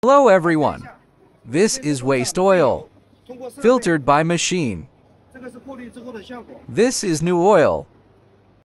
Hello everyone. This is waste oil, filtered by machine. This is new oil.